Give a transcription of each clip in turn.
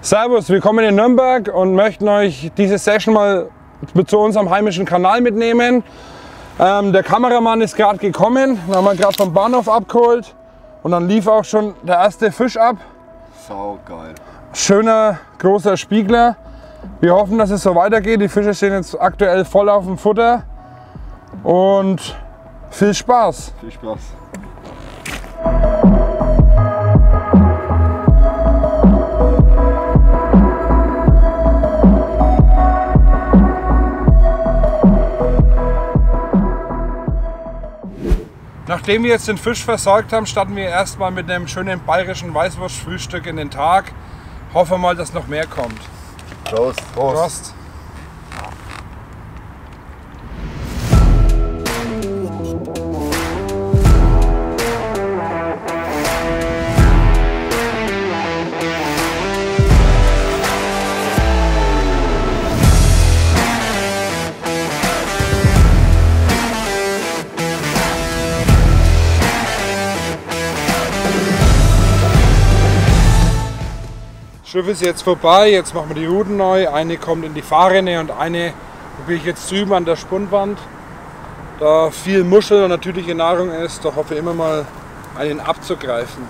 Servus, willkommen in Nürnberg und möchten euch diese Session mal zu unserem heimischen Kanal mitnehmen. Der Kameramann ist gerade gekommen, den haben wir gerade vom Bahnhof abgeholt und dann lief auch schon der erste Fisch ab. Sau geil. Schöner großer Spiegler. Wir hoffen, dass es so weitergeht. Die Fische stehen jetzt aktuell voll auf dem Futter und viel Spaß. Viel Spaß. Nachdem wir jetzt den Fisch versorgt haben, starten wir erstmal mit einem schönen bayerischen Weißwurstfrühstück in den Tag. Hoffen wir mal, dass noch mehr kommt. Prost. Prost. Das Schiff ist jetzt vorbei, jetzt machen wir die Ruten neu. Eine kommt in die Fahrrinne und eine probiere ich jetzt drüben an der Spundwand. Da viel Muschel und natürliche Nahrung ist, da hoffe ich immer mal einen abzugreifen.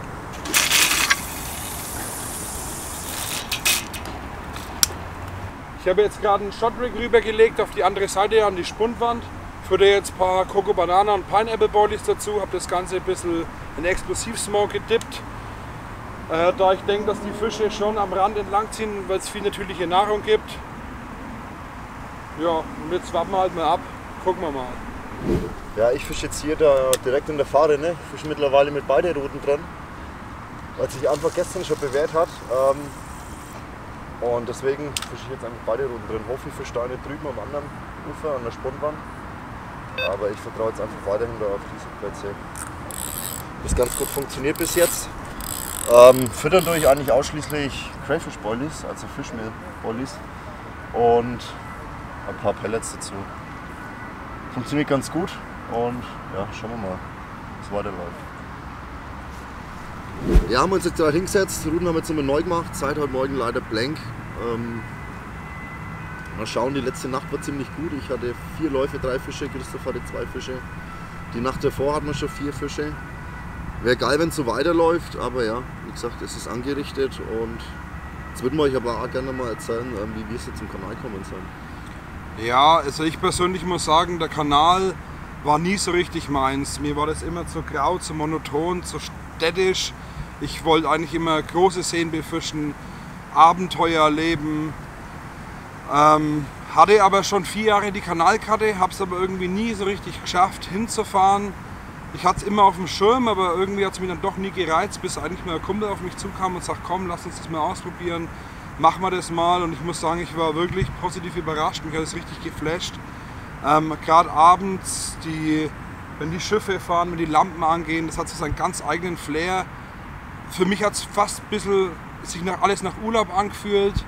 Ich habe jetzt gerade einen Shotrig rübergelegt auf die andere Seite an die Spundwand. Führe jetzt ein paar Coco Banana und Pineapple Boilies dazu, habe das Ganze ein bisschen in Explosivsmoke gedippt. Da ich denke, dass die Fische schon am Rand entlang ziehen, weil es viel natürliche Nahrung gibt. Ja, und jetzt warten wir halt mal ab, gucken wir mal. Ja, ich fische jetzt hier da direkt in der Fahrrinne. Ich fische mittlerweile mit beiden Routen drin, weil sich einfach gestern schon bewährt hat. Und deswegen fische ich jetzt einfach beide Routen drin. Hoffen Fisch da eine drüben am anderen Ufer an der Spundwand. Aber ich vertraue jetzt einfach weiterhin da auf diese Plätze. Das ganz gut funktioniert bis jetzt. Füttern tue ich eigentlich ausschließlich Crayfish Boilies, also Fischmehl Boilies und ein paar Pellets dazu. Funktioniert ganz gut und ja, schauen wir mal, wie es weiterläuft. Ja, haben wir uns jetzt gerade hingesetzt, die Routen haben wir jetzt nochmal neu gemacht, Zeit heute Morgen leider blank. Mal schauen, die letzte Nacht war ziemlich gut. Ich hatte 4 Läufe, 3 Fische, Christoph hatte 2 Fische. Die Nacht davor hatten wir schon 4 Fische. Wäre geil, wenn es so weiterläuft, aber ja, wie gesagt, es ist angerichtet und jetzt würden wir euch aber auch gerne mal erzählen, wie wir es jetzt zum Kanal kommen sind. Ja, also ich persönlich muss sagen, der Kanal war nie so richtig meins. Mir war das immer zu grau, zu monoton, zu städtisch. Ich wollte eigentlich immer große Seen befischen, Abenteuer erleben. Hatte aber schon 4 Jahre die Kanalkarte, habe es aber irgendwie nie so richtig geschafft hinzufahren. Ich hatte es immer auf dem Schirm, aber irgendwie hat es mich dann doch nie gereizt, bis eigentlich mal ein Kumpel auf mich zukam und sagt, komm, lass uns das mal ausprobieren, machen wir das mal. Und ich muss sagen, ich war wirklich positiv überrascht, mich hat es richtig geflasht. Gerade abends, wenn die Schiffe fahren, wenn die Lampen angehen, das hat so seinen ganz eigenen Flair. Für mich hat es fast ein bisschen sich alles nach Urlaub angefühlt.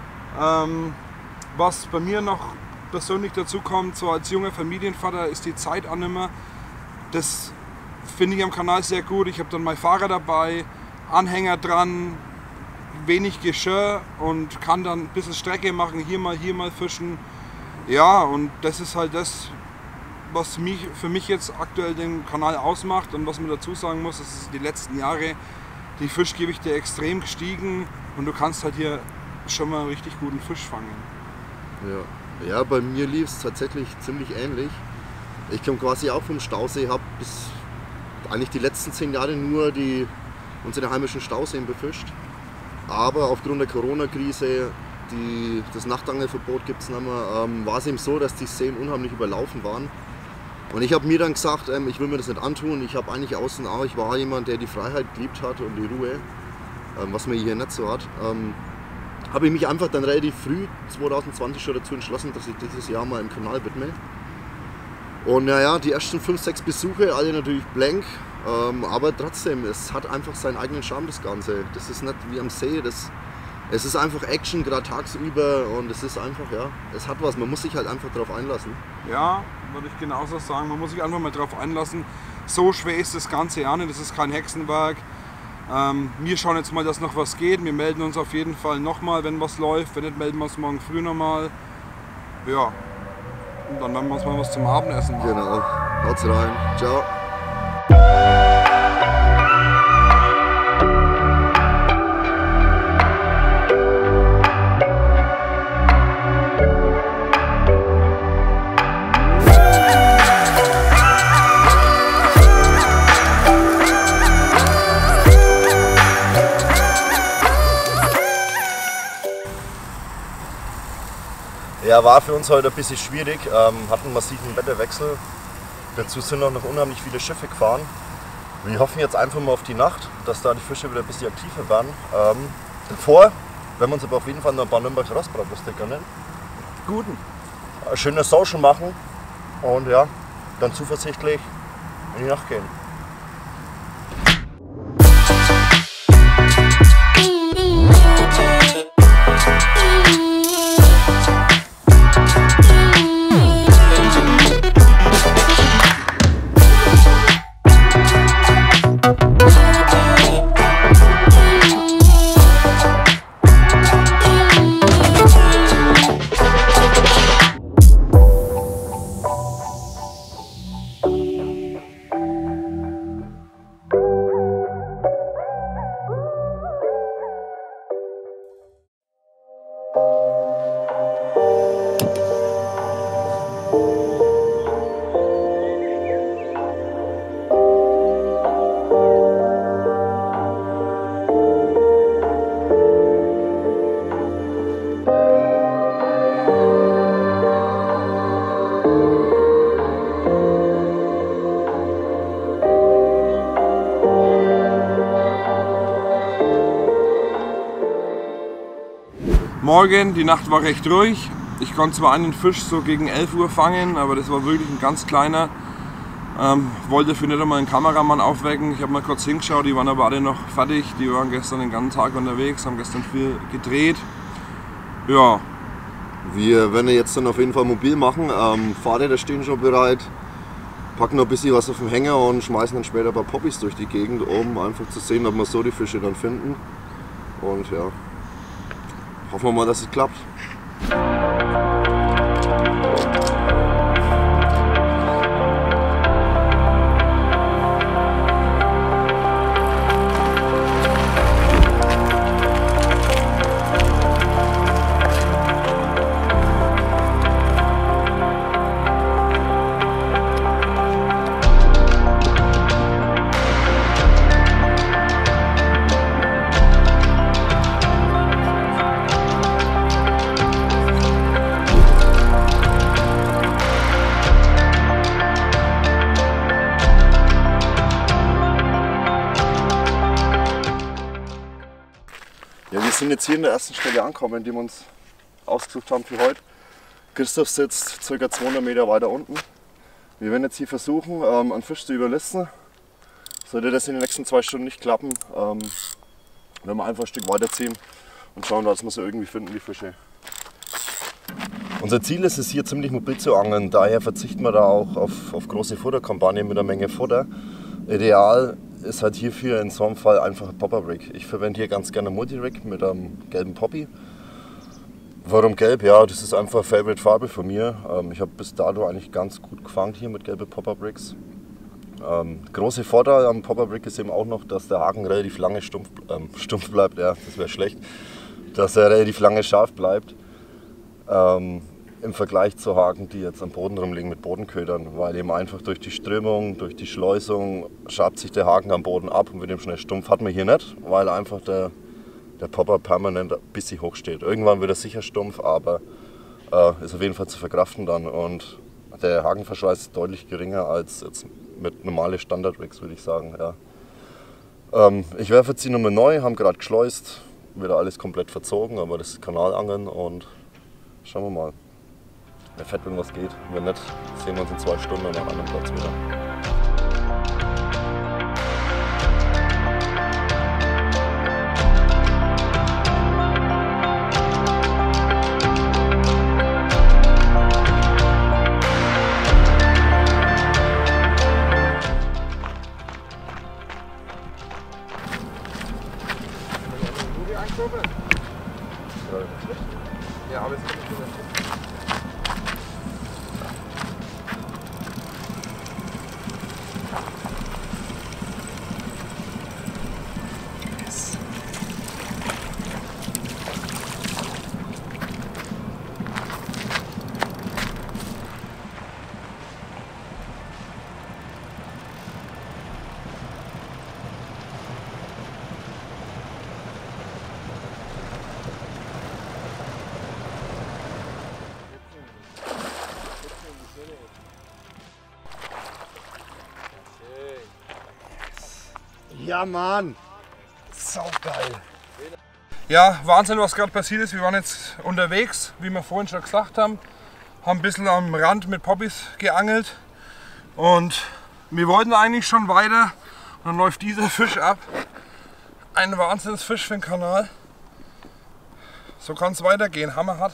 Was bei mir noch persönlich dazu kommt, so als junger Familienvater, ist die Zeit auch nicht mehr. Das finde ich am Kanal sehr gut. Ich habe dann mein Fahrrad dabei, Anhänger dran, wenig Geschirr und kann dann ein bisschen Strecke machen, hier mal fischen. Ja, und das ist halt das, was für mich jetzt aktuell den Kanal ausmacht. Und was man dazu sagen muss, ist die letzten Jahre die Fischgewichte extrem gestiegen und du kannst halt hier schon mal richtig guten Fisch fangen. Ja, bei mir lief es tatsächlich ziemlich ähnlich. Ich komme quasi auch vom Stausee, habe bis eigentlich die letzten 10 Jahre nur unsere heimischen Stauseen befischt. Aber aufgrund der Corona-Krise, das Nachtangelverbot gibt es nicht mehr, war es eben so, dass die Seen unheimlich überlaufen waren. Und ich habe mir dann gesagt, ich will mir das nicht antun. Ich habe eigentlich außen auch, ich war jemand, der die Freiheit geliebt hat und die Ruhe, was man hier nicht so hat. Habe ich mich einfach dann relativ früh, 2020 schon dazu entschlossen, dass ich dieses Jahr mal im Kanal widme. Und naja, die ersten 5, 6 Besuche, alle natürlich blank, aber trotzdem, es hat einfach seinen eigenen Charme, das Ganze. Das ist nicht wie am See, es ist einfach Action, gerade tagsüber und es ist einfach, ja, es hat was, man muss sich halt einfach darauf einlassen. Ja, würde ich genauso sagen, man muss sich einfach mal darauf einlassen. So schwer ist das Ganze auch nicht, das ist kein Hexenwerk. Wir schauen jetzt mal, dass noch was geht. Wir melden uns auf jeden Fall nochmal, wenn was läuft. Wenn nicht, melden wir uns morgen früh nochmal. Ja, und dann werden wir uns mal was zum Abendessen machen. Genau, haut's rein. Ciao. Ja, war für uns heute ein bisschen schwierig, hatten einen massiven Wetterwechsel. Dazu sind auch noch unheimlich viele Schiffe gefahren. Wir hoffen jetzt einfach mal auf die Nacht, dass da die Fische wieder ein bisschen aktiver werden. Davor werden wir uns aber auf jeden Fall noch ein paar Nürnberger Rostbratwürste gönnen. Guten. Ein schönes Social machen und ja, dann zuversichtlich in die Nacht gehen. Morgen, die Nacht war recht ruhig. Ich konnte zwar einen Fisch so gegen 11 Uhr fangen, aber das war wirklich ein ganz kleiner. Wollte dafür nicht einmal einen Kameramann aufwecken. Ich habe mal kurz hingeschaut, die waren aber alle noch fertig. Die waren gestern den ganzen Tag unterwegs, haben gestern viel gedreht. Ja. Wir werden jetzt dann auf jeden Fall mobil machen. Fahrräder stehen schon bereit. Packen noch ein bisschen was auf den Hänger und schmeißen dann später ein paar Poppies durch die Gegend, um einfach zu sehen, ob wir so die Fische dann finden. Und ja. Hoffen wir mal, dass es klappt. Ja, wir sind jetzt hier in der ersten Stelle angekommen, die wir uns ausgesucht haben für heute. Christoph sitzt ca. 200 Meter weiter unten. Wir werden jetzt hier versuchen, einen Fisch zu überlisten. Sollte das in den nächsten 2 Stunden nicht klappen, werden wir einfach ein Stück weiterziehen und schauen, dass wir sie irgendwie finden, die Fische. Unser Ziel ist es, hier ziemlich mobil zu angeln, daher verzichten wir da auch auf große Futterkampagnen mit einer Menge Futter. Ideal ist halt hierfür in so einem Fall einfach ein Popper-Rig. Ich verwende hier ganz gerne ein Multi-Rig mit einem gelben Poppy. Warum gelb? Ja, das ist einfach Favorite Farbe von mir. Ich habe bis dato eigentlich ganz gut gefangen hier mit gelben Popper-Rigs. Große Vorteil am Popper-Rig ist eben auch noch, dass der Haken relativ lange stumpf bleibt. Ja, das wäre schlecht. Dass er relativ lange scharf bleibt. Im Vergleich zu Haken, die jetzt am Boden rumliegen mit Bodenködern, weil eben einfach durch die Strömung, durch die Schleusung schabt sich der Haken am Boden ab und wird eben schnell stumpf. Hat man hier nicht, weil einfach der Popper permanent ein bisschen hoch steht. Irgendwann wird er sicher stumpf, aber ist auf jeden Fall zu verkraften dann und der Hakenverschleiß ist deutlich geringer als jetzt mit normalen Standard-Rigs, würde ich sagen. Ja. Ich werfe jetzt die Nummer neu, haben gerade geschleust, wieder alles komplett verzogen, aber das ist Kanalangeln und schauen wir mal. Wäre fett, wenn was geht. Wenn nicht, sehen wir uns in 2 Stunden an einem anderen Platz wieder. Ja, Mann. Saugeil. Ja, Wahnsinn, was gerade passiert ist. Wir waren jetzt unterwegs, wie wir vorhin schon gesagt haben. Haben ein bisschen am Rand mit Poppys geangelt. Und wir wollten eigentlich schon weiter. Und dann läuft dieser Fisch ab. Ein Wahnsinnsfisch für den Kanal. So kann es weitergehen. Hammerhart.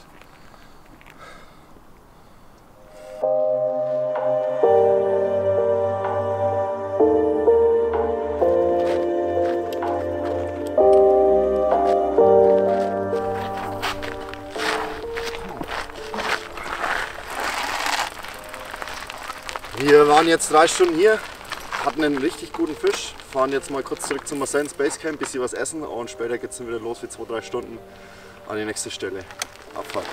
Wir waren jetzt 3 Stunden hier, hatten einen richtig guten Fisch, fahren jetzt mal kurz zurück zum Marseilles Basecamp, bisschen was essen und später geht es dann wieder los für 2-3 Stunden an die nächste Stelle. Abfahrt.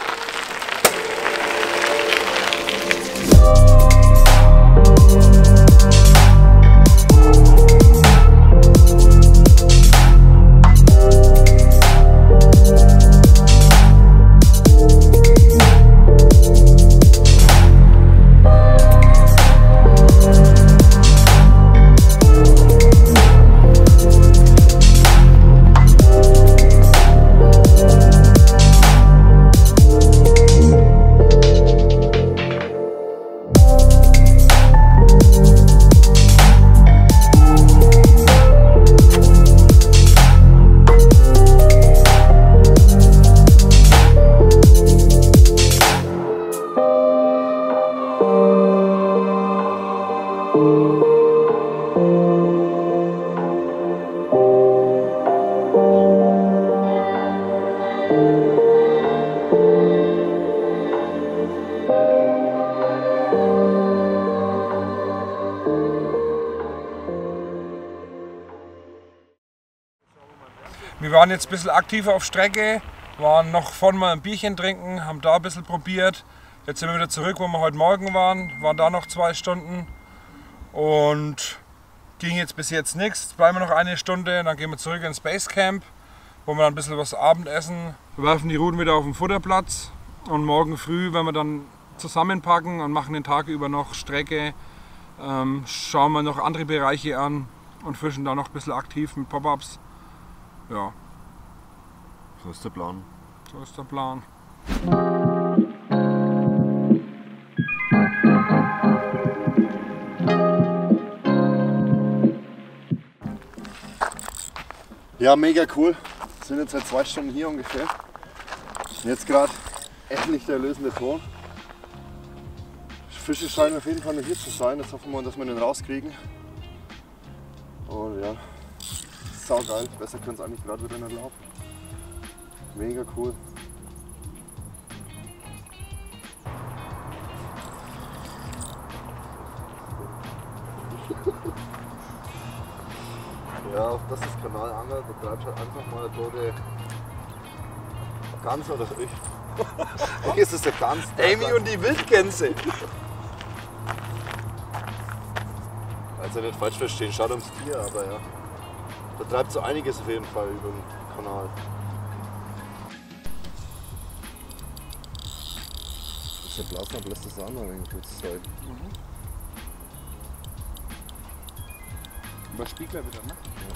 Wir waren jetzt ein bisschen aktiver auf Strecke, waren noch vorne mal ein Bierchen trinken, haben da ein bisschen probiert. Jetzt sind wir wieder zurück, wo wir heute Morgen waren da noch 2 Stunden und ging jetzt bis jetzt nichts. Jetzt bleiben wir noch 1 Stunde, dann gehen wir zurück ins Basecamp, wo wir dann ein bisschen was Abendessen. Wir werfen die Ruten wieder auf den Futterplatz und morgen früh werden wir dann zusammenpacken und machen den Tag über noch Strecke, schauen wir noch andere Bereiche an und fischen da noch ein bisschen aktiv mit Pop-ups. Ja. So ist der Plan. So ist der Plan. Ja, mega cool. Wir sind jetzt seit 2 Stunden hier ungefähr. Jetzt gerade endlich der erlösende Ton. Fische scheinen auf jeden Fall noch hier zu sein. Jetzt hoffen wir, dass wir den rauskriegen. Und ja, saugeil. Besser können es eigentlich gerade wieder nicht laufen. Mega cool. Ja, auch das ist Kanalangeln. Da treibt halt einfach mal eine tote Gans oder ich. Eigentlich ist es der Gans. Amy und die Wildgänse. Also nicht falsch verstehen, schaut ums Tier, aber ja. Da treibt so einiges auf jeden Fall über den Kanal. Das ist der Blasnab, lässt das an, wenn kurz Zeit. Über Spiegler wieder, ne? Ja.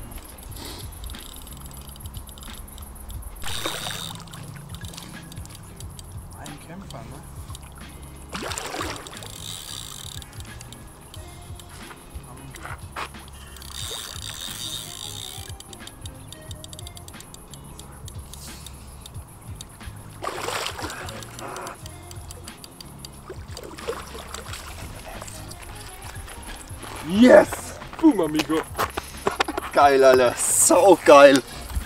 Ein Kämpfer, ne? Yes! Boom, amigo. Geil, Alter. So geil.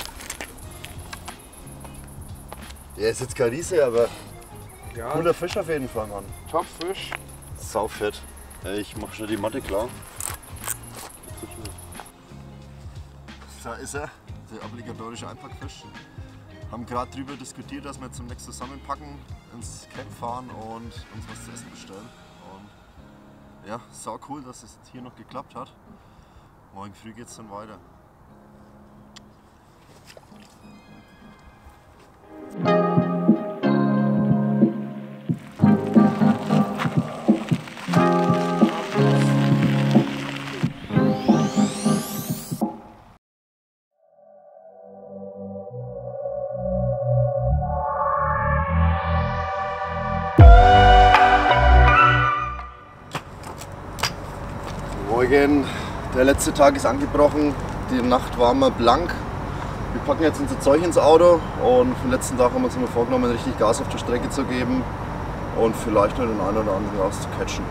Ja, ist jetzt kein Riese, aber Ja, cooler Fisch auf jeden Fall, Mann. Topfisch. Saufett. Ich mach schon die Matte klar. Da ist er, der obligatorische Einpackfisch. Haben gerade drüber diskutiert, dass wir zum nächsten zusammenpacken, ins Camp fahren und uns was zu essen bestellen. Und ja, sau cool, dass es hier noch geklappt hat. Morgen früh geht's dann weiter. Eugen, der letzte Tag ist angebrochen, die Nacht war mal blank. Wir packen jetzt unser Zeug ins Auto und für den letzten Tag haben wir uns immer vorgenommen, richtig Gas auf der Strecke zu geben und vielleicht noch den einen oder anderen rauszucatchen.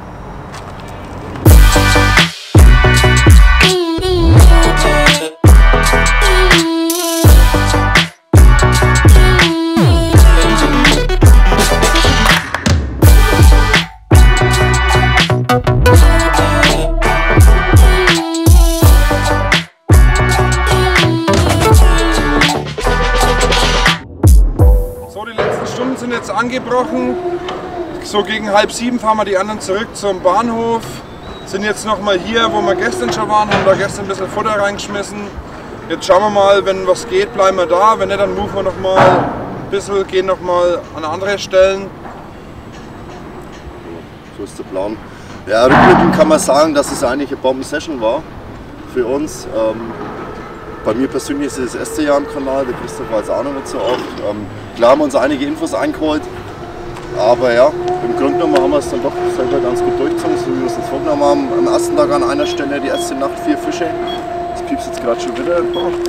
Sind jetzt angebrochen. So gegen 6:30 fahren wir die anderen zurück zum Bahnhof. Sind jetzt noch mal hier, wo wir gestern schon waren, haben da gestern ein bisschen Futter reingeschmissen. Jetzt schauen wir mal, wenn was geht, bleiben wir da. Wenn nicht, dann rufen wir noch mal ein bisschen, gehen noch mal an andere Stellen. So ist der Plan. Ja, rückblickend kann man sagen, dass es eigentlich eine Bomben-Session war für uns. Bei mir persönlich ist es das erste Jahr am Kanal, der Christoph war jetzt auch noch nicht so oft. Klar haben wir uns einige Infos eingeholt, aber ja, im Grunde genommen haben wir es dann doch selber ganz gut durchgezogen, so wie wir es uns vorgenommen haben. Am ersten Tag an einer Stelle, die erste Nacht 4 Fische, das piepst jetzt gerade schon wieder.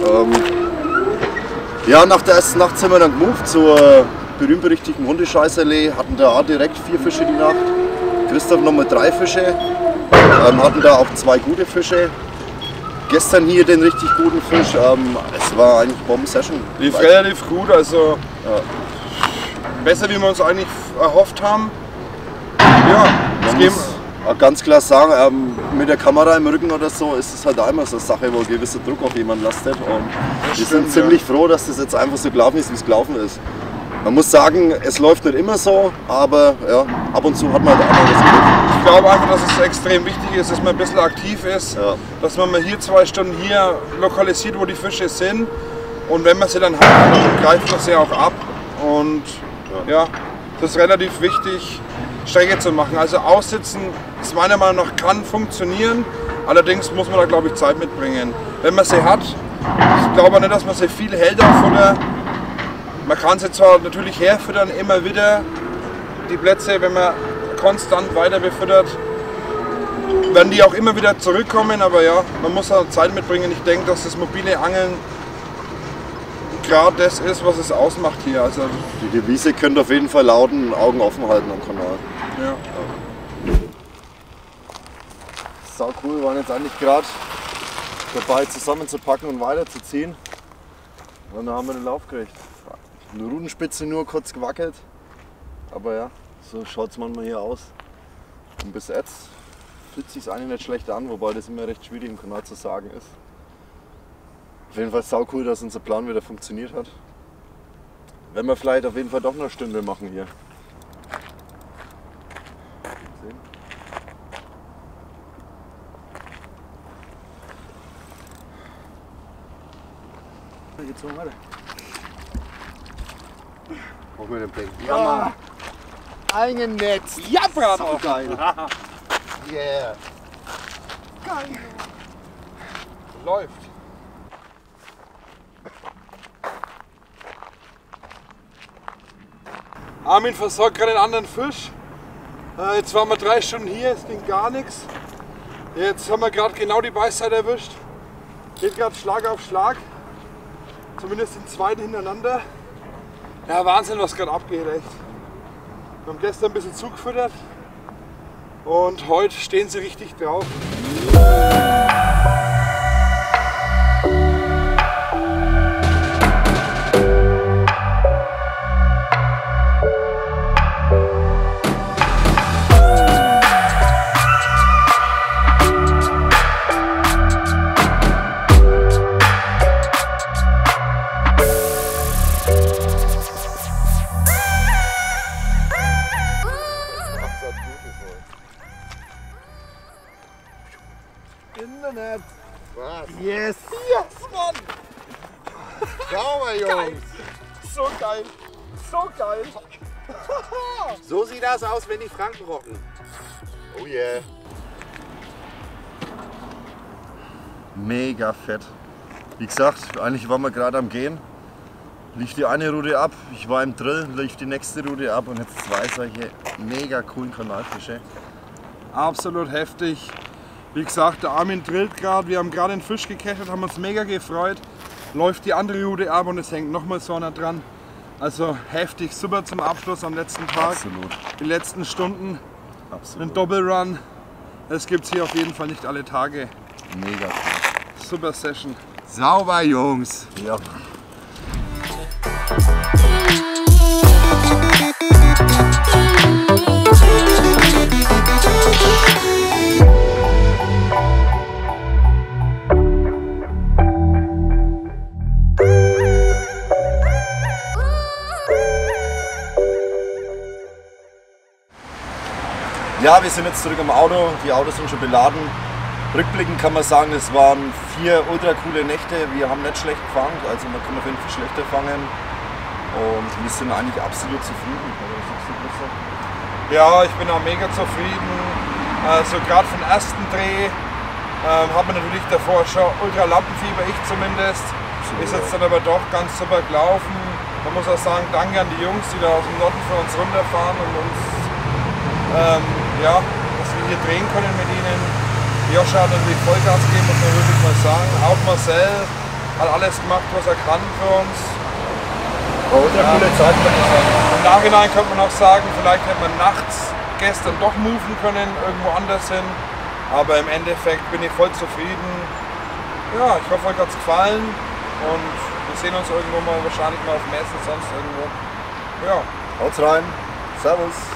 Ja, nach der ersten Nacht sind wir dann gemoved zur berühmt-berüchtigten Hundescheißerlee, hatten da auch direkt 4 Fische die Nacht. Christoph nochmal 3 Fische, hatten da auch 2 gute Fische. Gestern hier den richtig guten Fisch, es war eigentlich Bomben-Session. Lief relativ gut, also ja. Besser wie wir uns eigentlich erhofft haben. Ja, man muss auch ganz klar sagen, mit der Kamera im Rücken oder so ist es halt einmal so eine Sache, wo ein gewisser Druck auf jemanden lastet. Und wir sind ziemlich froh, dass das jetzt einfach so gelaufen ist, wie es gelaufen ist. Man muss sagen, es läuft nicht immer so, aber ja, ab und zu hat man halt einmal das Glück. Ich glaube einfach, dass es extrem wichtig ist, dass man ein bisschen aktiv ist, ja. Dass man mal hier 2 Stunden hier lokalisiert, wo die Fische sind. Und wenn man sie dann hat, dann greift man sie auch ab. Und ja, das ist relativ wichtig, Strecke zu machen. Also aussitzen ist meiner Meinung nach kann funktionieren, allerdings muss man da glaube ich Zeit mitbringen. Wenn man sie hat, ich glaube nicht, dass man sie viel hält auf Futter. Man kann sie zwar natürlich herfüttern, immer wieder die Plätze, wenn man konstant weiter befüttert, werden die auch immer wieder zurückkommen, aber ja, man muss auch Zeit mitbringen. Ich denke, dass das mobile Angeln gerade das ist, was es ausmacht hier. Also die Devise könnte auf jeden Fall lauten, Augen offen halten am Kanal. Ja. Sau cool, wir waren jetzt eigentlich gerade dabei zusammenzupacken und weiterzuziehen. Und dann haben wir den Lauf gekriegt. Eine Rudenspitze nur kurz gewackelt, aber ja, so schaut es manchmal hier aus. Und bis jetzt fühlt es sich eigentlich nicht schlecht an, wobei das immer recht schwierig im Kanal zu sagen ist. Auf jeden Fall sau cool, dass unser Plan wieder funktioniert hat. Wenn wir vielleicht auf jeden Fall doch noch eine Stunde machen hier. Gezogen, warte. Auch mit dem Blick. Ja, Mann. Ein Netz. Ja, Bravo! So geil. Yeah. Geil. Läuft. Armin versorgt gerade einen anderen Fisch. Jetzt waren wir 3 Stunden hier, es ging gar nichts. Jetzt haben wir gerade genau die Beißzeit erwischt. Geht gerade Schlag auf Schlag. Zumindest den zweiten hintereinander. Ja, Wahnsinn, was gerade abgeht, echt. Wir haben gestern ein bisschen zugefüttert und heute stehen sie richtig drauf. Internet. Was? Yes. Yes, Mann! Schau mal, Jungs. So geil! So geil! So sieht das aus, wenn die Franken rocken. Oh yeah. Mega fett. Wie gesagt, eigentlich waren wir gerade am Gehen. Lief die eine Rute ab, ich war im Drill, lief die nächste Rute ab und jetzt 2 solche mega coolen Kanalfische. Absolut heftig. Wie gesagt, der Armin drillt gerade, wir haben gerade einen Fisch gecatcht, haben uns mega gefreut. Läuft die andere Rute ab und es hängt nochmal so einer dran. Also heftig, super zum Abschluss am letzten Tag. Absolut. Die letzten Stunden, Absolut. ein Doppelrun. Das gibt es hier auf jeden Fall nicht alle Tage. Mega cool. Super Session. Sauber, Jungs. Ja. Ja, wir sind jetzt zurück im Auto. Die Autos sind schon beladen. Rückblickend kann man sagen, es waren 4 ultra coole Nächte. Wir haben nicht schlecht gefangen, also man kann auf jeden Fall schlechter fangen. Und wir sind eigentlich absolut zufrieden. Ja, ich bin auch mega zufrieden. Also gerade vom ersten Dreh hat man natürlich davor schon ultra Lampenfieber, ich zumindest. Ist jetzt dann aber doch ganz super gelaufen. Man muss auch sagen, danke an die Jungs, die da aus dem Norden für uns runterfahren und uns ja, dass wir hier drehen können mit ihnen. Joscha hat natürlich Vollgas gegeben, muss man wirklich mal sagen. Auch Marcel hat alles gemacht, was er kann für uns. Coole Zeit, kann ich sagen. Im Nachhinein könnte man auch sagen, vielleicht hätte man nachts gestern doch moven können, irgendwo anders hin. Aber im Endeffekt bin ich voll zufrieden. Ja, ich hoffe, euch hat es gefallen. Und wir sehen uns irgendwo mal, wahrscheinlich mal auf Messen, sonst irgendwo. Ja. Haut's rein. Servus.